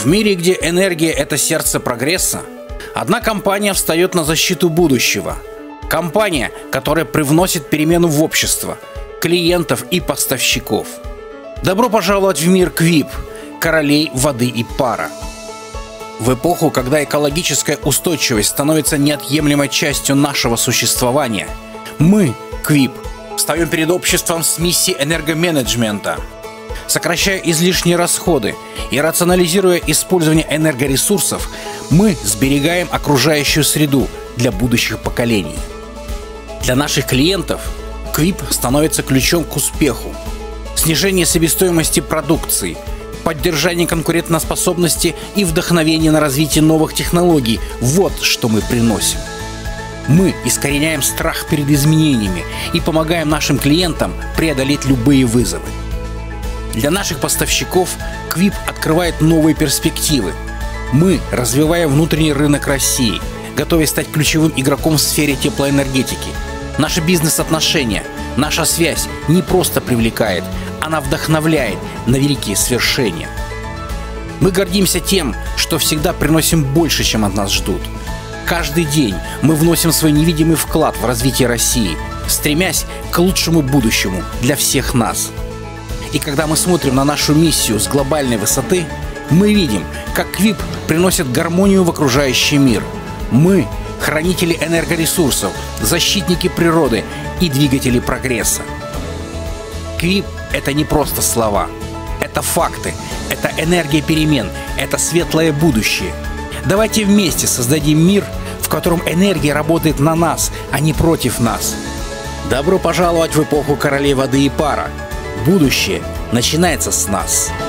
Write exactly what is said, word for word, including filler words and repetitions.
мире, где энергия – это сердце прогресса, одна компания встает на защиту будущего. Компания, которая привносит перемену в общество, клиентов и поставщиков. Добро пожаловать в мир Квип, королей воды и пара. В эпоху, когда экологическая устойчивость становится неотъемлемой частью нашего существования, мы, Квип, встаем перед обществом с миссией энергоменеджмента, сокращая излишние расходы и рационализируя использование энергоресурсов, мы сберегаем окружающую среду для будущих поколений. Для наших клиентов Квип становится ключом к успеху. Снижение себестоимости продукции, поддержание конкурентоспособности и вдохновение на развитие новых технологий – вот что мы приносим. Мы искореняем страх перед изменениями и помогаем нашим клиентам преодолеть любые вызовы. Для наших поставщиков Квип открывает новые перспективы. Мы развиваем внутренний рынок России, готовясь стать ключевым игроком в сфере теплоэнергетики. Наши бизнес-отношения, наша связь не просто привлекает, она вдохновляет на великие свершения. Мы гордимся тем, что всегда приносим больше, чем от нас ждут. Каждый день мы вносим свой невидимый вклад в развитие России, стремясь к лучшему будущему для всех нас. И когда мы смотрим на нашу миссию с глобальной высоты, мы видим, как Квип приносит гармонию в окружающий мир. Мы – хранители энергоресурсов, защитники природы и двигатели прогресса. Квип – это не просто слова. Это факты, это энергия перемен, это светлое будущее. Давайте вместе создадим мир, в котором энергия работает на нас, а не против нас. Добро пожаловать в эпоху королей воды и пара. Будущее начинается с нас.